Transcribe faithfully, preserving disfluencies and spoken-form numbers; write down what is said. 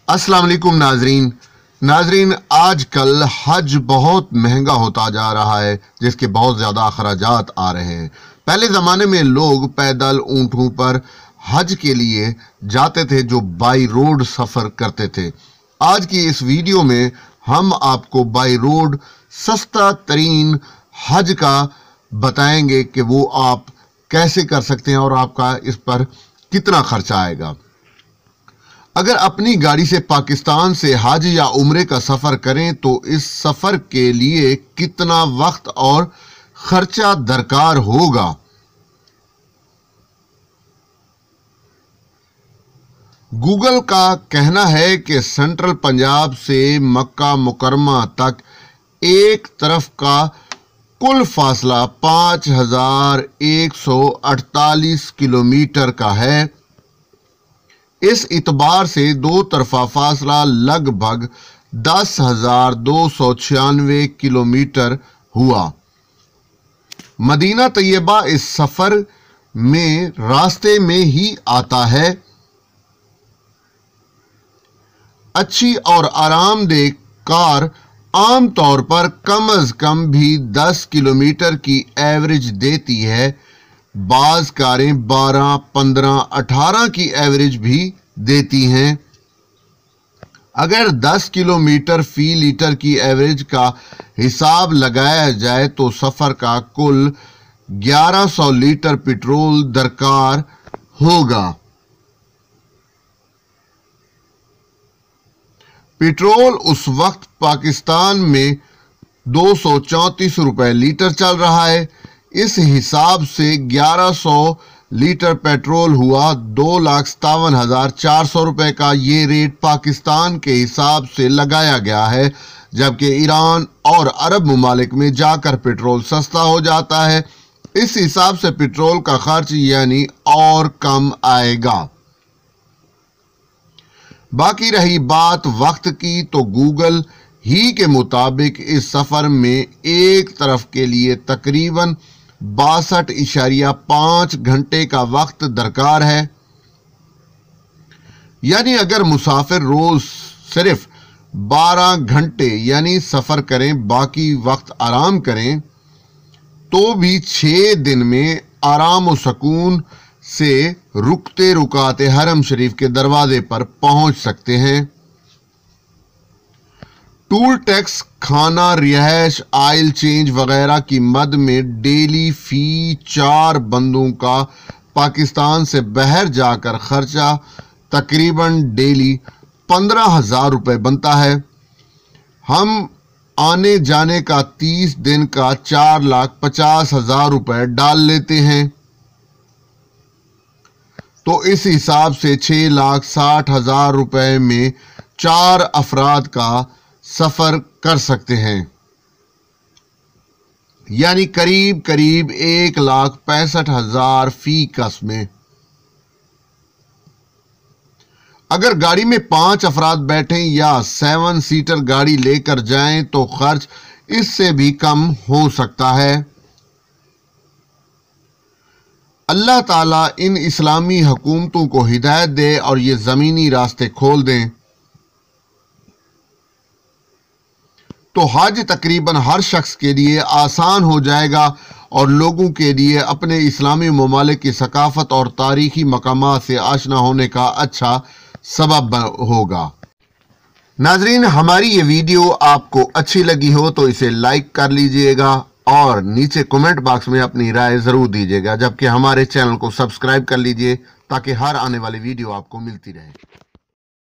अस्सलाम वालेकुम नाजरीन नाजरीन आजकल हज बहुत महंगा होता जा रहा है, जिसके बहुत ज़्यादा अखराजात आ रहे हैं। पहले ज़माने में लोग पैदल ऊँटों पर हज के लिए जाते थे, जो बाई रोड सफ़र करते थे। आज की इस वीडियो में हम आपको बाई रोड सस्ता तरीन हज का बताएंगे कि वो आप कैसे कर सकते हैं और आपका इस पर कितना खर्चा आएगा। अगर अपनी गाड़ी से पाकिस्तान से हज या उम्रे का सफ़र करें तो इस सफ़र के लिए कितना वक्त और खर्चा दरकार होगा। गूगल का कहना है कि सेंट्रल पंजाब से मक्का मुकरमा तक एक तरफ का कुल फासला पाँच हजार एक सौ अड़तालीस किलोमीटर का है। इस इतबार से दो तरफा फासला लगभग दस हजार दो सौ छियानवे किलोमीटर हुआ। मदीना तैयबा इस सफर में रास्ते में ही आता है। अच्छी और आरामदेह कार आम तौर पर कम अज कम भी दस किलोमीटर की एवरेज देती है। बाज कारें बारह, पंद्रह, अठारह की एवरेज भी देती हैं। अगर दस किलोमीटर फी लीटर की एवरेज का हिसाब लगाया जाए तो सफ़र का कुल ग्यारह सौ लीटर पेट्रोल दरकार होगा। पेट्रोल उस वक्त पाकिस्तान में दो सौ चौंतीस रुपए लीटर चल रहा है। इस हिसाब से ग्यारह सौ लीटर पेट्रोल हुआ दो लाख सत्तावन हजार चार सौ रुपए का। ये रेट पाकिस्तान के हिसाब से लगाया गया है, जबकि ईरान और अरब ममालिक में जाकर पेट्रोल सस्ता हो जाता है। इस हिसाब से पेट्रोल का खर्च यानी और कम आएगा। बाकी रही बात वक्त की, तो गूगल ही के मुताबिक इस सफ़र में एक तरफ के लिए तकरीबन बासठ इशारिया पाँच घंटे का वक्त दरकार है। यानी अगर मुसाफिर रोज सिर्फ बारह घंटे यानी सफ़र करें, बाकी वक्त आराम करें, तो भी छः दिन में आराम और सुकून से रुकते रुकाते हरम शरीफ के दरवाजे पर पहुंच सकते हैं। टूल टैक्स, खाना, रिहाइश, आयल चेंज वगैरह की मद में डेली फी चार बंदों का पाकिस्तान से बाहर जाकर खर्चा तकरीबन डेली पंद्रह हजार रुपये बनता है। हम आने जाने का तीस दिन का चार लाख पचास हजार रुपये डाल लेते हैं, तो इस हिसाब से छः लाख साठ हजार रुपये में चार अफराद का सफ़र कर सकते हैं, यानी करीब करीब एक लाख पैंसठ हजार फी कस में। अगर गाड़ी में पांच अफराद बैठें या सेवन सीटर गाड़ी लेकर जाएं तो खर्च इससे भी कम हो सकता है। अल्लाह ताला इन इस्लामी हुकूमतों को हिदायत दे और ये ज़मीनी रास्ते खोल दें, तो हज तकरीबन हर शख्स के लिए आसान हो जाएगा और लोगों के लिए अपने इस्लामी ममालिक की सकाफत और तारीखी मकामात से आशना होने का अच्छा सबब होगा। नाजरीन, हमारी ये वीडियो आपको अच्छी लगी हो तो इसे लाइक कर लीजिएगा और नीचे कमेंट बॉक्स में अपनी राय ज़रूर दीजिएगा, जबकि हमारे चैनल को सब्सक्राइब कर लीजिए ताकि हर आने वाली वीडियो आपको मिलती रहे।